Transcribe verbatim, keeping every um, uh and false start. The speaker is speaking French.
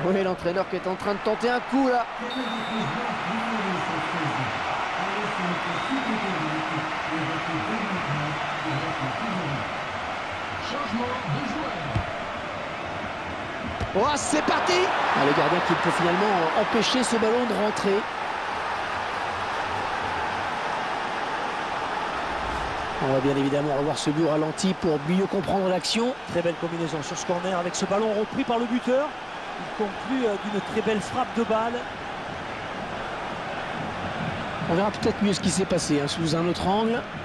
Oui, l'entraîneur qui est en train de tenter un coup là. Oh, c'est parti. Ah, le gardien qui peut finalement empêcher ce ballon de rentrer. On va bien évidemment revoir ce but ralenti pour mieux comprendre l'action. Très belle combinaison sur ce corner avec ce ballon repris par le buteur. Il conclut d'une très belle frappe de balle. On verra peut-être mieux ce qui s'est passé hein, sous un autre angle.